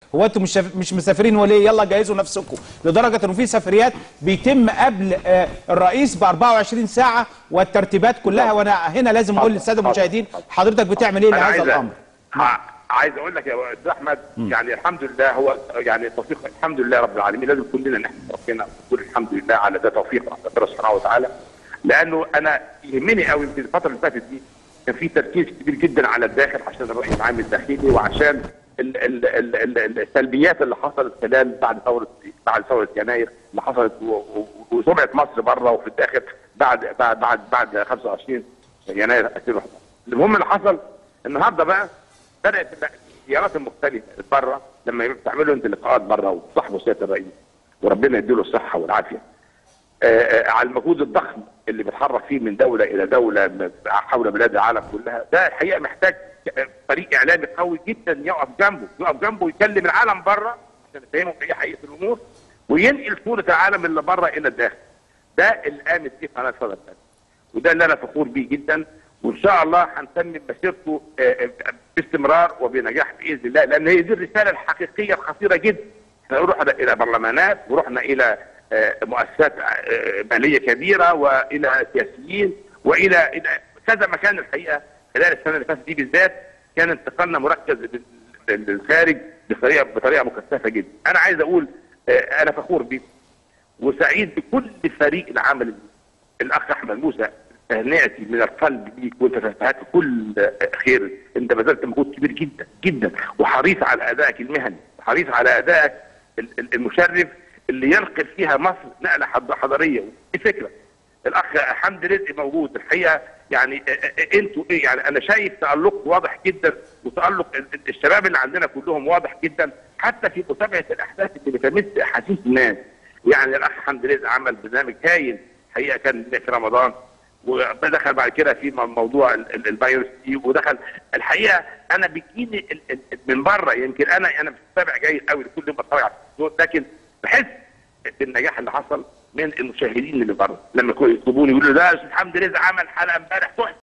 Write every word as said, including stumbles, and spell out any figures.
هو انتم مش مش مسافرين وليه؟ يلا جهزوا نفسكم، لدرجه انه في سفريات بيتم قبل آه الرئيس ب أربعة وعشرين ساعه والترتيبات كلها. وانا هنا لازم اقول للساده المشاهدين حضرتك بتعمل ايه لهذا الامر؟ عايز اقول لك يا استاذ احمد، يعني الحمد لله هو يعني توفيق الحمد لله رب العالمين، لازم كلنا نحمد ربنا ونقول الحمد لله على ده توفيق ربنا سبحانه وتعالى. لانه انا يهمني قوي في الفتره اللي فاتت دي كان في تركيز كبير جدا على الداخل عشان الراي العام الداخلي، وعشان ال ال ال ال السلبيات اللي حصلت خلال بعد ثوره بعد ثوره يناير اللي حصلت، وسمعه مصر بره وفي الداخل بعد بعد بعد بعد خمسة وعشرين يناير ألفين وأحد عشر. المهم اللي حصل النهارده بقى بدات الزيارات المختلفه بره، لما بتعملوا انت لقاءات بره وتصاحبوا سياده الرئيس وربنا يديله الصحه والعافيه آه على المجهود الضخم اللي بيتحرك فيه من دوله الى دوله حول بلاد العالم كلها، ده الحقيقه محتاج فريق اعلامي قوي جدا يقف جنبه، يقف جنبه ويكلم العالم بره عشان يفهموا ايه حقيقه الامور وينقل صوره العالم اللي بره الى الداخل. ده اللي قامت فيه قناه صدى البلد، وده اللي انا فخور بيه جدا، وان شاء الله هنتمم مسيرته باستمرار وبنجاح باذن الله، لان هي دي الرساله الحقيقيه الخطيره جدا. احنا رحنا الى برلمانات ورحنا الى مؤسسات ماليه كبيره والى سياسيين والى كذا مكان. الحقيقه خلال السنه اللي فاتت دي بالذات كان انتقالنا مركز للخارج بطريقه بطريقه مكثفه جدا. انا عايز اقول انا فخور بيكم وسعيد بكل فريق العمل. الاخ احمد موسى تهنئتي من القلب ليك، وانت تستحق كل خير، انت بذلت مجهود كبير جدا جدا وحريص على ادائك المهني، حريص على ادائك المشرف اللي ينقل فيها مصر نقله حضاريه. دي فكره. الاخ حمدي رزق موجود الحقيقه، يعني انتوا ايه، يعني انا شايف تالق واضح جدا، وتالق الشباب اللي عندنا كلهم واضح جدا حتى في متابعه الاحداث اللي بتمس احاسيس الناس. يعني الاخ حمدي رزق عمل برنامج هايل الحقيقه كان في رمضان، ودخل بعد كده في موضوع الفيروس دي، ودخل الحقيقه انا بيجيني من بره، يمكن انا انا بتابع جيد قوي لكل يوم بتفرج على التلفزيون، لكن بحس بالنجاح اللي حصل من المشاهدين اللي بره لما يطلبوني يقولوا ده استاذ حمدي رزق عمل حلقه امبارح تحفه،